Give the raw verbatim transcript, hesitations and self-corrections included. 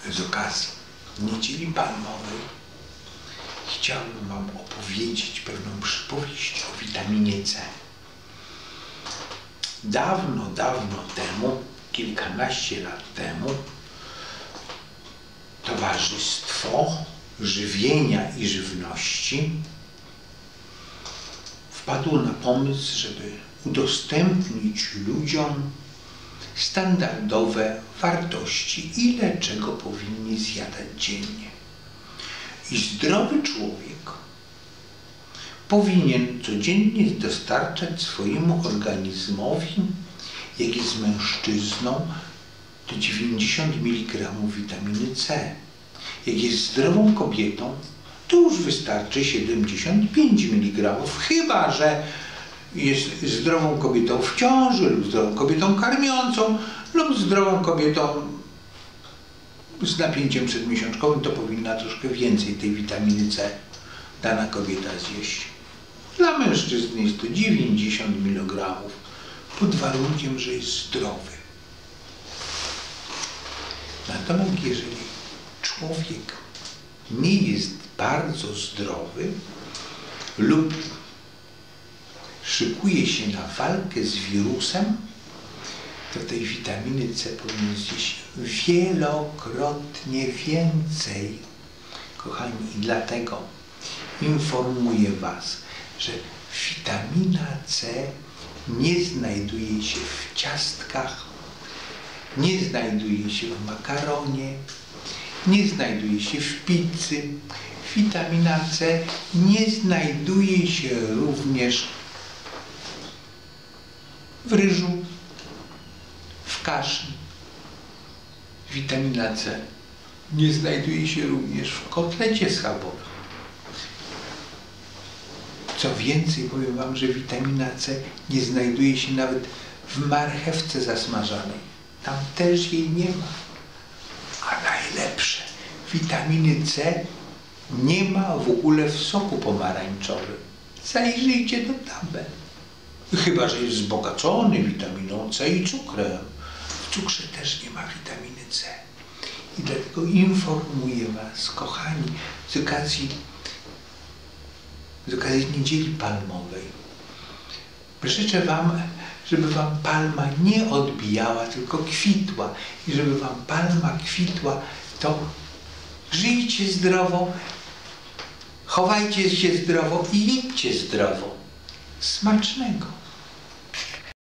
z okazji Niedzieli Palmowej chciałbym Wam opowiedzieć pewną przypowieść o witaminie C. Dawno, dawno temu, kilkanaście lat temu, Towarzystwo Żywienia i Żywności wpadło na pomysł, żeby udostępnić ludziom standardowe wartości, ile czego powinni zjadać dziennie. I zdrowy człowiek powinien codziennie dostarczać swojemu organizmowi, jak jest mężczyzną, to dziewięćdziesiąt miligramów witaminy C. Jak jest zdrową kobietą, to już wystarczy siedemdziesiąt pięć miligramów, chyba że jest zdrową kobietą w ciąży lub zdrową kobietą karmiącą lub zdrową kobietą z napięciem przedmiesiączkowym, to powinna troszkę więcej tej witaminy C dana kobieta zjeść. Dla mężczyzny jest to dziewięćdziesiąt miligramów pod warunkiem, że jest zdrowy. Natomiast jeżeli człowiek nie jest bardzo zdrowy lub szykuje się na walkę z wirusem, to tej witaminy C powinien zjeść wielokrotnie więcej. Kochani, i dlatego informuję Was, że witamina C nie znajduje się w ciastkach, nie znajduje się w makaronie, nie znajduje się w pizzy. Witamina C nie znajduje się również w ryżu, w kaszy. Witamina C nie znajduje się również w kotlecie schabowym. Co więcej, powiem Wam, że witamina C nie znajduje się nawet w marchewce zasmażanej. Tam też jej nie ma. A najlepsze, witaminy C nie ma w ogóle w soku pomarańczowym. Zajrzyjcie do tabel. Chyba że jest wzbogacony witaminą C i cukrem. W cukrze też nie ma witaminy C. I dlatego informuję Was, kochani, z okazji, z okazji Niedzieli Palmowej. Życzę Wam, żeby Wam palma nie odbijała, tylko kwitła. I żeby Wam palma kwitła, to żyjcie zdrowo, chowajcie się zdrowo i jedźcie zdrowo. Smacznego!